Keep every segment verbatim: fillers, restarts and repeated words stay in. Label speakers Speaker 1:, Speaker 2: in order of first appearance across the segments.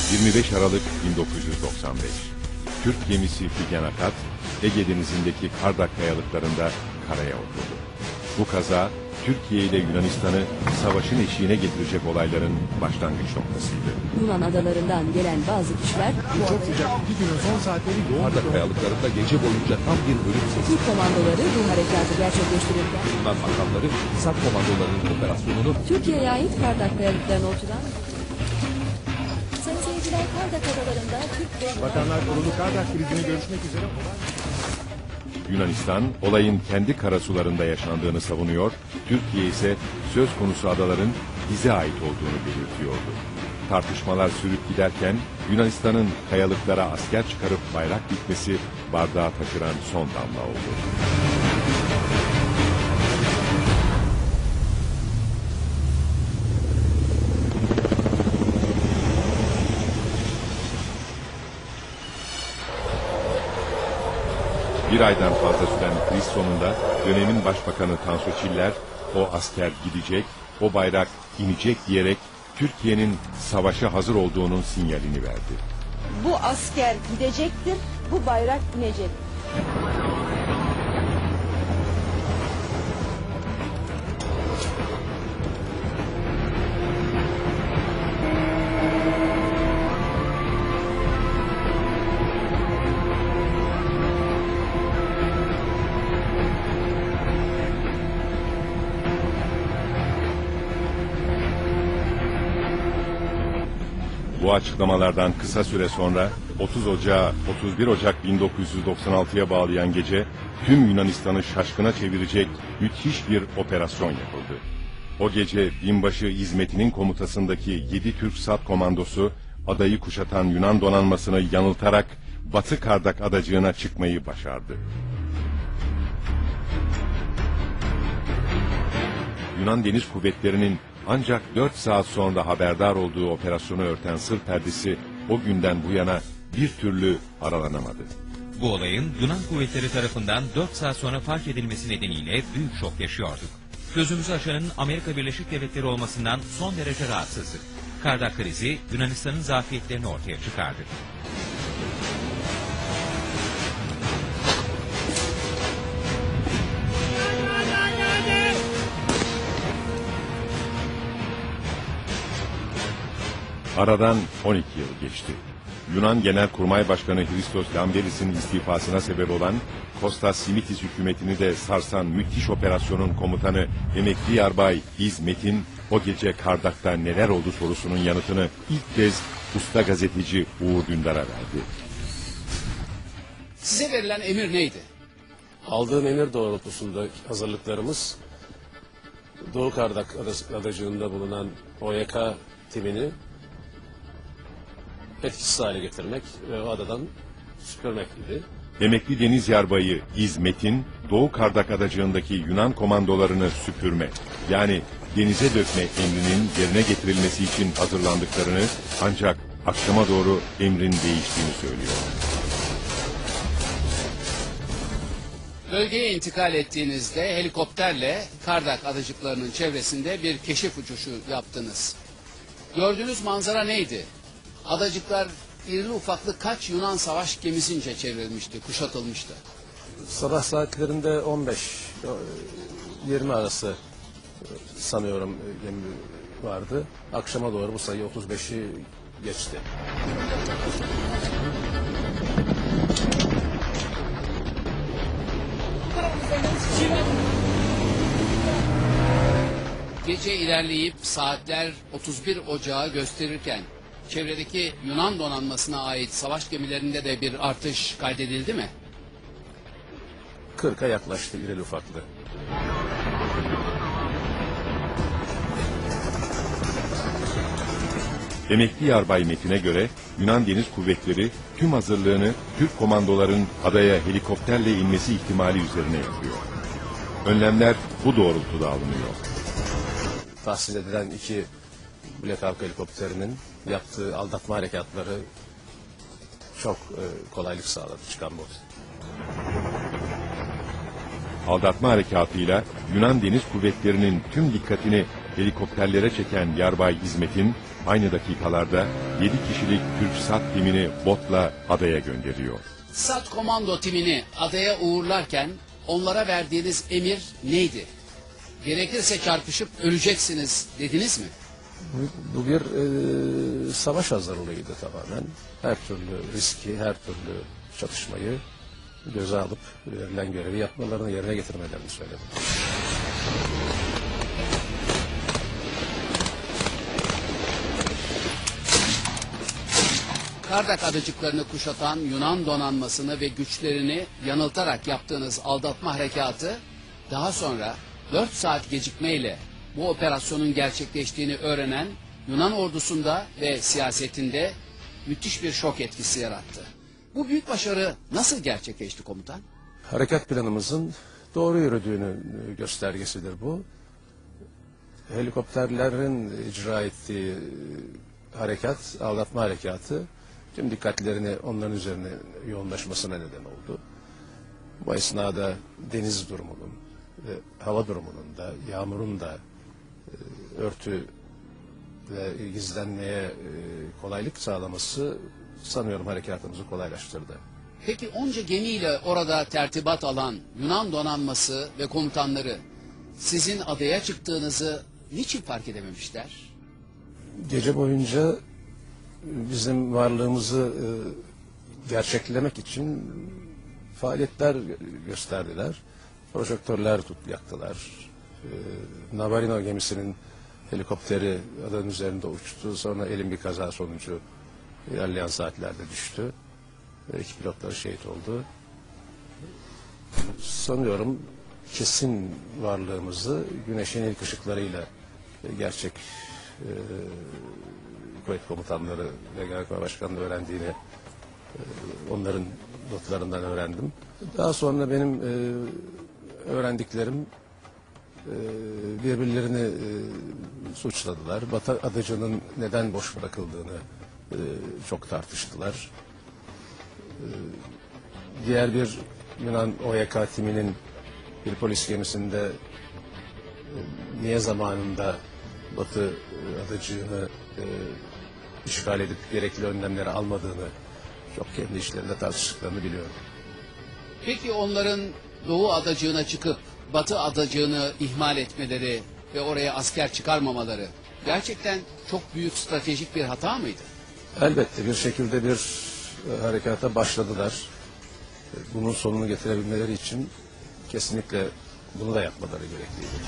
Speaker 1: yirmi beş Aralık bin dokuz yüz doksan beş. Türk gemisi Figen Akat, Ege Denizi'ndeki Kardak kayalıklarında karaya oturdu. Bu kaza, Türkiye ile Yunanistan'ı savaşın eşiğine getirecek olayların başlangıç noktasıydı.
Speaker 2: Yunan adalarından gelen bazı kişiler,
Speaker 3: Bu çok sıcak iki günün son saatleri yoğun
Speaker 4: Kardak kayalıklarında gece boyunca tam bir ölüm sesi.
Speaker 2: Türk komandoları bu harekatı gerçekleştirirken,
Speaker 4: Yunan makamları SAP komandolarının operasyonunu
Speaker 2: Türkiye'ye ait Kardak kayalıklarına oturan
Speaker 5: Sayın seyirciler, Kardak adalarında Türk ve
Speaker 3: Bakanlar Kurulu Kardak krizini görüşmek üzere
Speaker 1: Yunanistan, olayın kendi karasularında yaşandığını savunuyor, Türkiye ise söz konusu adaların bize ait olduğunu belirtiyordu. Tartışmalar sürüp giderken Yunanistan'ın kayalıklara asker çıkarıp bayrak dikmesi bardağı taşıran son damla oldu. Bir aydan fazla süren kriz sonunda dönemin başbakanı Tansu Çiller, o asker gidecek, o bayrak inecek diyerek Türkiye'nin savaşa hazır olduğunun sinyalini verdi.
Speaker 6: Bu asker gidecektir, bu bayrak inecek.
Speaker 1: Bu açıklamalardan kısa süre sonra otuz Ocağı otuz bir Ocak bin dokuz yüz doksan altıya bağlayan gece tüm Yunanistan'ı şaşkına çevirecek müthiş bir operasyon yapıldı. O gece binbaşı İzmet'in komutasındaki yedi Türk SAT komandosu adayı kuşatan Yunan donanmasını yanıltarak Batı Kardak adacığına çıkmayı başardı. Yunan Deniz Kuvvetleri'nin ancak dört saat sonra haberdar olduğu operasyonu örten sır perdesi o günden bu yana bir türlü aralanamadı.
Speaker 7: Bu olayın Yunan kuvvetleri tarafından dört saat sonra fark edilmesi nedeniyle büyük şok yaşıyorduk. Gözümüzü açanın Amerika Birleşik Devletleri olmasından son derece rahatsızdık. Kardak krizi Yunanistan'ın zafiyetlerini ortaya çıkardı.
Speaker 1: Aradan on iki yıl geçti. Yunan Genelkurmay Başkanı Hristos Lamberis'in istifasına sebep olan Kostas Simitis hükümetini de sarsan müthiş operasyonun komutanı emekli yarbay İzmet'in o gece Kardak'ta neler oldu sorusunun yanıtını ilk kez usta gazeteci Uğur Dündar'a verdi.
Speaker 8: Size verilen emir neydi?
Speaker 9: Aldığım emir doğrultusunda hazırlıklarımız Doğu Kardak adacığında bulunan O Y K timini etkisiz hale getirmek ve o adadan süpürmek idi.
Speaker 1: Emekli deniz yarbayı İzmet'in Doğu Kardak adacığındaki Yunan komandolarını süpürme, yani denize dökme emrinin yerine getirilmesi için hazırlandıklarını, ancak akşama doğru emrin değiştiğini söylüyor.
Speaker 8: Bölgeye intikal ettiğinizde helikopterle Kardak adacıklarının çevresinde bir keşif uçuşu yaptınız. Gördüğünüz manzara neydi? Adacıklar irili ufaklı kaç Yunan savaş gemisince çevrilmişti, kuşatılmıştı?
Speaker 9: Sabah saatlerinde on beş yirmi arası sanıyorum gemi vardı. Akşama doğru bu sayı otuz beşi geçti.
Speaker 8: Gece ilerleyip saatler otuz bir Ocağı gösterirken çevredeki Yunan donanmasına ait savaş gemilerinde de bir artış kaydedildi mi?
Speaker 9: kırka yaklaştı irili ufaklı.
Speaker 1: Emekli yarbay Metin'e göre Yunan Deniz Kuvvetleri tüm hazırlığını Türk komandoların adaya helikopterle inmesi ihtimali üzerine yapıyor. Önlemler bu doğrultuda alınıyor.
Speaker 9: Tahsis edilen iki Black Hawk helikopterinin yaptığı aldatma harekatları çok e, kolaylık sağladı çıkan bu.
Speaker 1: Aldatma harekatıyla Yunan Deniz Kuvvetleri'nin tüm dikkatini helikopterlere çeken Yarbay İzmet'in aynı dakikalarda yedi kişilik Türk SAT timini botla adaya gönderiyor.
Speaker 8: SAT komando timini adaya uğurlarken onlara verdiğiniz emir neydi? Gerekirse çarpışıp öleceksiniz dediniz mi?
Speaker 9: Bu, bu bir e, savaş hazırlığıydı tamamen. Her türlü riski, her türlü çatışmayı göze alıp verilen görevi yapmalarını, yerine getirmelerini söyledim.
Speaker 8: Kardak adacıklarını kuşatan Yunan donanmasını ve güçlerini yanıltarak yaptığınız aldatma harekatı daha sonra dört saat gecikmeyle bu operasyonun gerçekleştiğini öğrenen Yunan ordusunda ve siyasetinde müthiş bir şok etkisi yarattı. Bu büyük başarı nasıl gerçekleşti komutan?
Speaker 9: Harekat planımızın doğru yürüdüğünün göstergesidir bu. Helikopterlerin icra ettiği harekat, aldatma harekatı tüm dikkatlerini onların üzerine yoğunlaşmasına neden oldu. Bu esnada deniz durumunun, ve hava durumunun da, yağmurun da e, örtü ve gizlenmeye e, kolaylık sağlaması sanıyorum harekatımızı kolaylaştırdı.
Speaker 8: Peki onca gemiyle orada tertibat alan Yunan donanması ve komutanları sizin adaya çıktığınızı niçin fark edememişler?
Speaker 9: Gece boyunca bizim varlığımızı e, gerçeklemek için faaliyetler gösterdiler. Projektörler tut, yaktılar. E, Navarino gemisinin helikopteri adanın üzerinde uçtu. Sonra elin bir kaza sonucu ilerleyen saatlerde düştü. E, iki pilotları şehit oldu. Sanıyorum kesin varlığımızı güneşin ilk ışıklarıyla e, gerçek e, kuvvet komutanları ve Genelkurmay Başkanı'nın öğrendiğini e, onların notlarından öğrendim. Daha sonra benim e, öğrendiklerim e, birbirlerini e, suçladılar. Batı adacının neden boş bırakıldığını e, çok tartıştılar. E, diğer bir Yunan O Y K timinin bir polis gemisinde e, niye zamanında Batı adacığını e, işgal edip gerekli önlemleri almadığını çok kendi işlerinde tartıştıklarını biliyorum.
Speaker 8: Peki onların Doğu adacığına çıkıp Batı adacığını ihmal etmeleri ve oraya asker çıkarmamaları gerçekten çok büyük stratejik bir hata mıydı?
Speaker 9: Elbette bir şekilde bir e, harekata başladılar. E, bunun sonunu getirebilmeleri için kesinlikle bunu da yapmaları gerekliydi.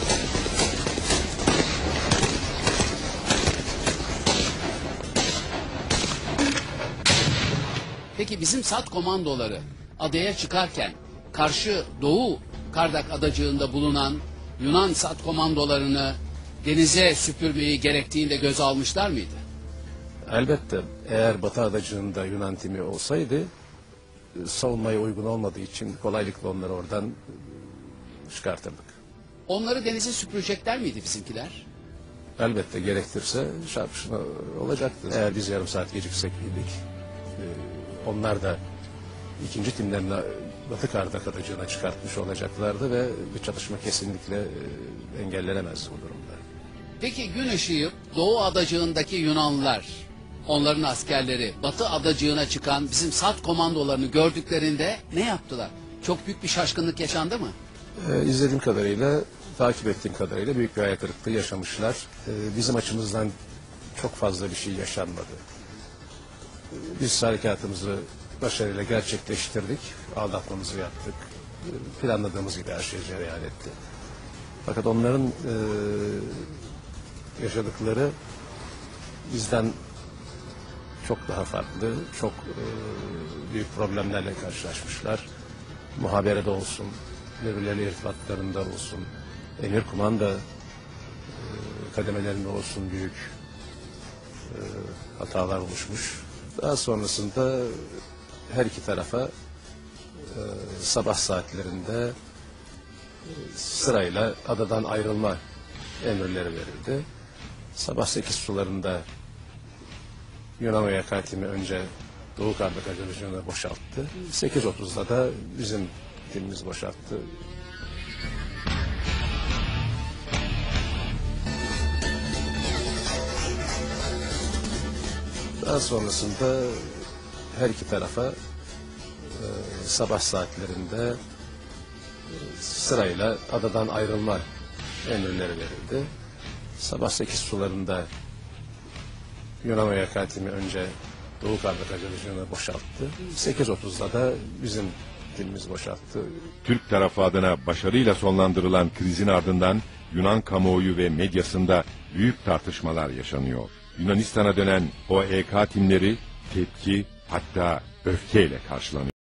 Speaker 8: Peki bizim SAT komandoları adaya çıkarken karşı Doğu Kardak adacığında bulunan Yunan SAT komandolarını denize süpürmeyi gerektiğinde göze almışlar mıydı?
Speaker 9: Elbette eğer Batı adacığında Yunan timi olsaydı e, savunmaya uygun olmadığı için kolaylıkla onları oradan e, çıkartırdık.
Speaker 8: Onları denize süpürecekler miydi bizimkiler?
Speaker 9: Elbette gerektirse çarpışma olacaktı. Eğer biz yarım saat geciksek idik, e, onlar da ikinci timlerini Batı Kardak adacığına çıkartmış olacaklardı ve bir çatışma kesinlikle e, engellenemezdi bu durumda.
Speaker 8: Peki gün ışıyıp Doğu adacığındaki Yunanlılar, onların askerleri Batı adacığına çıkan bizim SAT komandolarını gördüklerinde ne yaptılar? Çok büyük bir şaşkınlık yaşandı mı?
Speaker 9: E, izlediğim kadarıyla, takip ettiğim kadarıyla büyük bir hayal kırıklığı yaşamışlar. E, bizim açımızdan çok fazla bir şey yaşanmadı. E, biz harekatımızı başarıyla gerçekleştirdik, aldatmamızı yaptık. E, planladığımız gibi her şey cereyan etti. Fakat onların e, yaşadıkları bizden çok daha farklı, çok e, büyük problemlerle karşılaşmışlar. Muhaberede olsun, birbirleriyle irtibatlarında olsun, emir kumanda e, kademelerinde olsun büyük e, hatalar oluşmuş. Daha sonrasında her iki tarafa e, sabah saatlerinde e, sırayla adadan ayrılma emirleri verildi. Sabah sekiz sularında Yunan O Y K timi önce Doğu Kardak adacığını boşalttı. sekiz otuzda da bizim timimiz boşalttı. Daha sonrasında her iki tarafa e, sabah saatlerinde e, sırayla adadan ayrılma emirleri verildi. Sabah sekiz sularında Yunan Harekatimi önce Doğu Kardak Adacıkları'nı boşalttı. sekiz otuzda da bizim dilimiz boşalttı.
Speaker 1: Türk tarafı adına başarıyla sonlandırılan krizin ardından Yunan kamuoyu ve medyasında büyük tartışmalar yaşanıyor. Yunanistan'a dönen O E K timleri tepki hatta öfkeyle karşılanıyor.